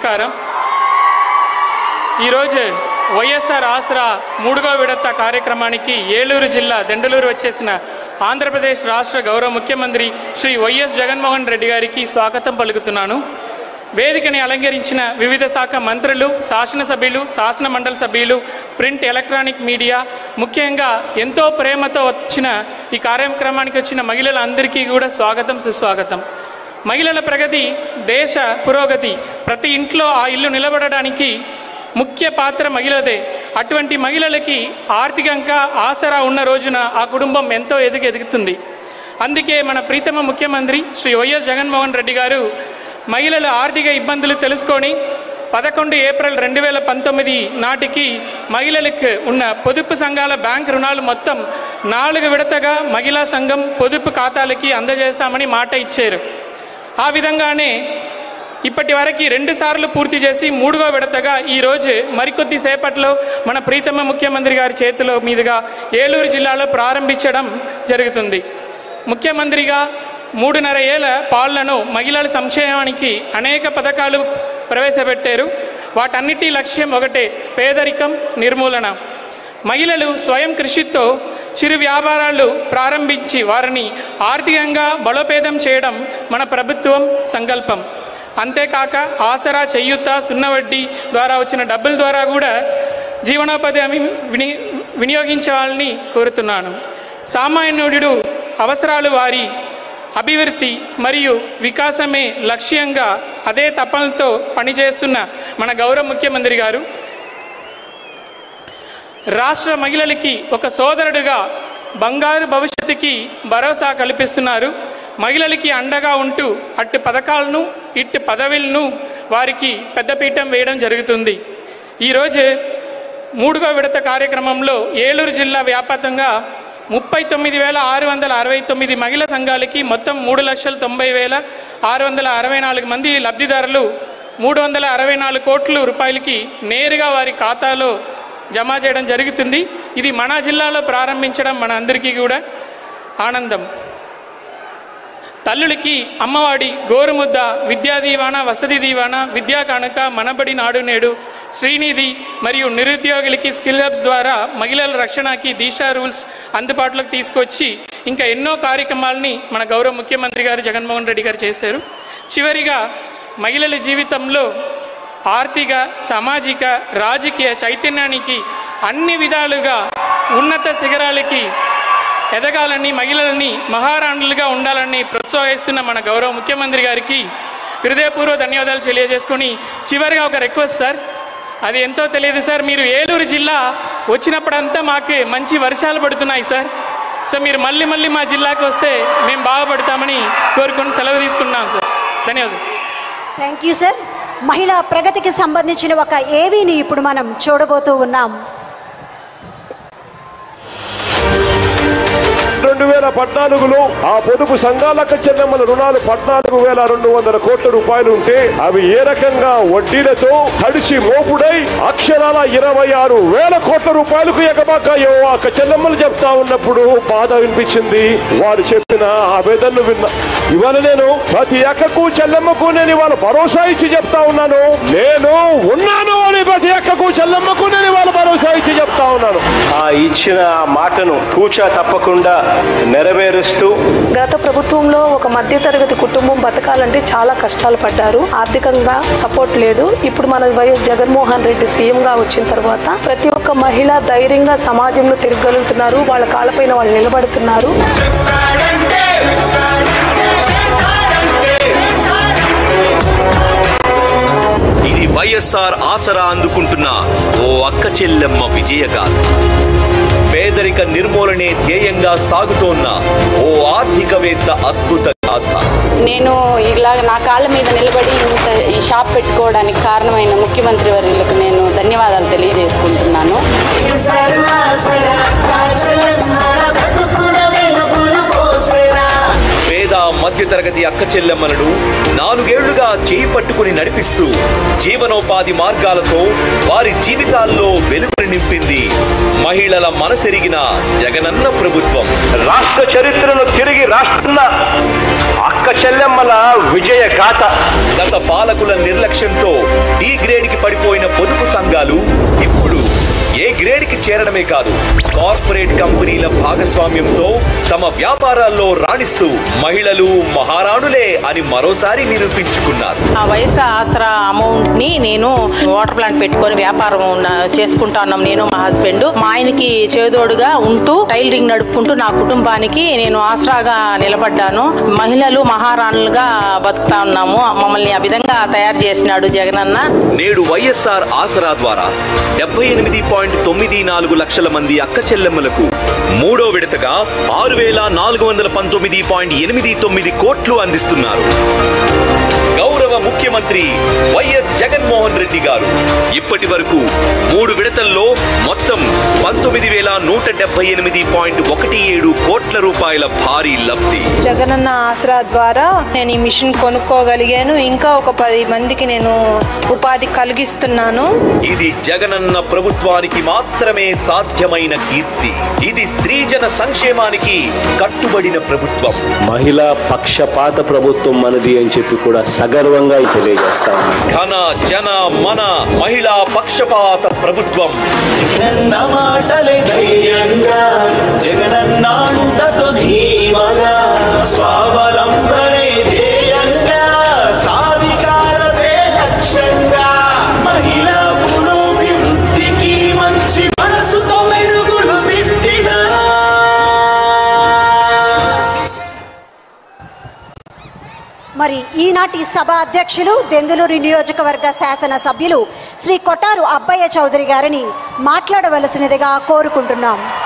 నమస్కారం. ఈరోజు వైఎస్ఆర్ ఆసరా 3వ విడత కార్యక్రమానికి ఏలూరు జిల్లా దెండలూరు వచ్చేసిన ఆంధ్రప్రదేశ్ రాష్ట్ర గౌరవ ముఖ్యమంత్రి శ్రీ వైఎస్ జగన్మోహన్ రెడ్డి గారికి స్వాగతం పలుకుతున్నాను. వేదికని అలంకరించిన వివిధ శాఖ మంత్రులు, శాసనసభ్యులు, శాసన మండలి సభ్యులు, ప్రింట్, ఎలక్ట్రానిక్ మీడియా, ముఖ్యంగా ఎంతో ప్రేమతో వచ్చిన ఈ కార్యక్రమానికి వచ్చిన మహిళలందరికీ కూడా స్వాగతం, సుస్వాగతం. మహిళల ప్రగతి దేశ పురోగతి. ప్రతి ఇంట్లో ఆ ఇల్లు నిలబడడానికి ముఖ్య పాత్ర మహిళదే. అటువంటి మహిళలకి ఆర్థికంగా ఆసరా ఉన్న రోజున ఆ కుటుంబం ఎంతో ఎదుగుతుంది. అందుకే మన ప్రీతమ ముఖ్యమంత్రి శ్రీ వైఎస్ జగన్మోహన్ రెడ్డి గారు మహిళల ఆర్థిక ఇబ్బందులు తెలుసుకొని 11 ఏప్రిల్ 2019 నాటికి మహిళలకు ఉన్న పొదుపు సంఘాల బ్యాంక్ రుణాలు మొత్తం 4 విడతగా మహిళా సంఘం పొదుపు ఖాతాలకి అందజేస్తామని మాట ఇచ్చారు. ఆ విధంగానే ఇప్పటి వరకు 2 సార్లు పూర్తి చేసి 3వ విడతగా ఈరోజు మరికొద్ది సేపట్లో మన ప్రీతమ ముఖ్యమంత్రి గారి చేతిలో మీదుగా ఏలూరు జిల్లాలో ప్రారంభించడం జరుగుతుంది. ముఖ్యమంత్రిగా 3.5 ఏళ్ల పాలనను మహిళల సంక్షేమానికి అనేక పథకాలు ప్రవేశపెట్టారు. వాటన్నిటి లక్ష్యం ఒకటే, పేదరికం నిర్మూలన. మహిళలు స్వయం కృషితో చిరు వ్యాపారాలు ప్రారంభించి వారిని ఆర్థికంగా బలోపేతం చేయడం మన ప్రభుత్వం సంకల్పం. అంతేకాక ఆసరా, చేయూత, సున్నా వడ్డీ ద్వారా వచ్చిన డబ్బుల ద్వారా కూడా జీవనోపాధి వినియోగించాలని కోరుతున్నాను. సామాన్యుడు అవసరాలు వారి అభివృద్ధి మరియు వికాసమే లక్ష్యంగా అదే తపనతో పనిచేస్తున్న మన గౌరవ ముఖ్యమంత్రి గారు రాష్ట్ర మహిళలకి ఒక సోదరుడుగా బంగారు భవిష్యత్తుకి భరోసా కల్పిస్తున్నారు. మహిళలకి అండగా ఉంటూ అటు పథకాలను ఇటు పదవులను వారికి పెద్దపీఠం వేయడం జరుగుతుంది. ఈరోజు 3వ విడత కార్యక్రమంలో ఏలూరు జిల్లా వ్యాప్తంగా 39,669 మహిళా సంఘాలకి మొత్తం 3,90,664 మంది లబ్ధిదారులు 364 కోట్ల రూపాయలకి నేరుగా వారి ఖాతాలో జమ చేయడం జరుగుతుంది. ఇది మన జిల్లాలో ప్రారంభించడం మన అందరికీ కూడా ఆనందం. తల్లులకి అమ్మవాడి, గోరుముద్ద, విద్యా దీవాన, వసతి దీవాన, విద్యా కానుక, మనబడి, నాడు నేడు, శ్రీనిధి మరియు నిరుద్యోగులకి స్కిల్ హబ్స్ ద్వారా మహిళల రక్షణకి దిశా రూల్స్ అందుబాటులోకి తీసుకొచ్చి ఇంకా ఎన్నో కార్యక్రమాలని మన గౌరవ ముఖ్యమంత్రి గారు జగన్మోహన్ రెడ్డి గారు చేశారు. చివరిగా మహిళల జీవితంలో ఆర్థిక, సామాజిక, రాజకీయ చైతన్యానికి అన్ని విధాలుగా ఉన్నత శిఖరాలకి ఎదగాలని, మహిళలని మహారాణులుగా ఉండాలని ప్రోత్సహిస్తున్న మన గౌరవ ముఖ్యమంత్రి గారికి హృదయపూర్వక ధన్యవాదాలు తెలియజేసుకొని చివరిగా ఒక రిక్వెస్ట్ సార్, అది ఎంతో తెలియదు సార్, మీరు ఏలూరు జిల్లా వచ్చినప్పుడంతా మాకు మంచి వర్షాలు పడుతున్నాయి సార్. సో మీరు మళ్ళీ మా జిల్లాకు వస్తే మేము బాగుపడతామని కోరుకొని సెలవు తీసుకున్నాం సార్. ధన్యవాదాలు. Thank you sir. మహిళా ప్రగతికి సంబంధించిన ఒక ఏవీని ఇప్పుడు మనం చూడబోతూ ఉన్నాం. 2014లో ఆ పొదుపు సంఘాలకు చెందిన రుణాలు 14,200 కోట్ల రూపాయలు ఉంటే అవి ఏ రకంగా వడ్డీలతో తడిచి మోపుడై అక్షరాల 26,000 కోట్ల రూపాయలకు ఎగబాకాయో ఆ చెల్లెమ్మలు చెప్తా ఉన్నప్పుడు బాధ వినిపించింది. వారు చెప్పిన ఆవేదనలు విన్నా. ఇవాళ నేను ప్రతి అక్కకు చెల్లెమ్మకు నేను ఇవాళ భరోసా ఇచ్చి చెప్తా ఉన్నాను, నేను ఉన్నాను అని. ప్రతి అక్కకు చెల్లెమ్మకు నేను ఇవాళ భరోసా ఇచ్చి చెప్తా ఉన్నాను. ఆ ఇచ్చిన మాటను తూచా తప్పకుండా నెరవేరుస్తూ గత ప్రభుత్వంలో ఒక మధ్యతరగతి కుటుంబం బతకాలంటే చాలా కష్టాలు పడ్డారు. ఆర్థికంగా సపోర్ట్ లేదు. ఇప్పుడు మన వైఎస్ జగన్మోహన్ రెడ్డి సీఎంగా వచ్చిన తర్వాత ప్రతి ఒక్క మహిళ ధైర్యంగా సమాజంలో తిరగలుగుతున్నారు. వాళ్ళ కాళ్ళపైన వాళ్ళు నిలబడుతున్నారు. ఇది వైఎస్ఆర్ ఆసరా అందుకుంటున్న ఓ అక్క చెల్లెమ్మ విజయగాథ. పేదరిక నిర్మూలనే ధ్యేయంగా సాగుతోన్న ఓ ఆర్థికవేత్త అద్భుత గాథ. నేను ఇలా నా కాళ్ళ మీద నిలబడి ఇంత ఈ షాప్ పెట్టుకోవడానికి కారణమైన ముఖ్యమంత్రి వర్యులకు నేను ధన్యవాదాలు తెలియజేసుకుంటున్నాను. పేద మధ్యతరగతి అక్క చెల్లెమ్మలను 4 ఏళ్లుగా చేయి పట్టుకుని నడిపిస్తూ జీవనోపాధి మార్గాలతో వారి జీవితాల్లో వెలుగుని నింపింది మహిళల మనసెరిగిన జగనన్న ప్రభుత్వం. రాష్ట్ర చరిత్రను తిరిగి రాస్తున్న అక్క చెల్లెమ్మల విజయ గాథ. గత పాలకుల నిర్లక్ష్యంతో గ్రేడ్కి పడిపోయిన పొదుపు సంఘాలు ఇప్పుడు ఏ గ్రేడ్కి చేరడమే కాదు, కార్పొరేట్ కంపెనీల భాగస్వామ్యంతో తమ వ్యాపారాల్లో రాణిస్తూ మహిళలు మహారాణులే అని మరోసారి నిరూపించుకున్నారు. ఆ వైఎస్ఆర్ ఆసరా అమౌంట్ ని నేను వాటర్ ప్లాంట్ పెట్టుకొని వ్యాపారం చేసుకుంటా ఉన్నాం. నేను మా హస్బెండ్, మా ఆయనకి చేదోడుగా ఉంటూ టైలరింగ్ నడుపుకుంటూ నా కుటుంబానికి నేను ఆసరాగా నిలబడ్డాను. మహిళలు మహారాణులుగా బతుకుతా ఉన్నాము. మమ్మల్ని ఆ విధంగా తయారు చేసినాడు జగనన్న. నేడు వైఎస్ఆర్ ఆసరా ద్వారా 78.94 లక్షల మంది అక్క చెల్లెమ్మలకు మూడో విడతగా 6,419.89 కోట్లు అందిస్తున్నారు. గౌరవ ముఖ్యమంత్రి వైఎస్ జగన్మోహన్ రెడ్డి గారు ఇప్పటి వరకు 3 విడతల్లో మొత్తం 19,178.17 కోట్ల రూపాయల భారీ లబ్ధి. జగనన్న ఆసరా ద్వారా నేను ఈ మిషన్ కొనుక్కోగలిగాను. ఇంకా ఒక 10 మందికి నేను ఉపాధి కలిగిస్తున్నాను. ఇది జగనన్న ప్రభుత్వానికి మాత్రమే సాధ్యమైన కీర్తి. ఇది స్త్రీజన సంక్షేమానికి కట్టుబడిన ప్రభుత్వం. మహిళా పక్షపాత ప్రభుత్వం మనది అని చెప్పి కూడా సగర్వంగా తెలియజేస్తాం. ఘన జన మన మహిళా పక్షపాత ప్రభుత్వం. జగనన్న మాటలే ధైర్యంగా, జగనన్న అంటతో ధీమగా, స్వావలంబనే ధ్యేయంగా, సాధికారతే లక్ష్యంగా, మహిళా పురోభివృద్ధికి మంచి మనసుతో మెరుగులు దిద్దిన. మరి ఈనాటి సభ అధ్యక్షులు దెందులూరు నియోజకవర్గ శాసన సభ్యులు శ్రీ కొట్టారు అబ్బయ్య చౌదరి గారిని మాట్లాడవలసినదిగా కోరుకుంటున్నాం.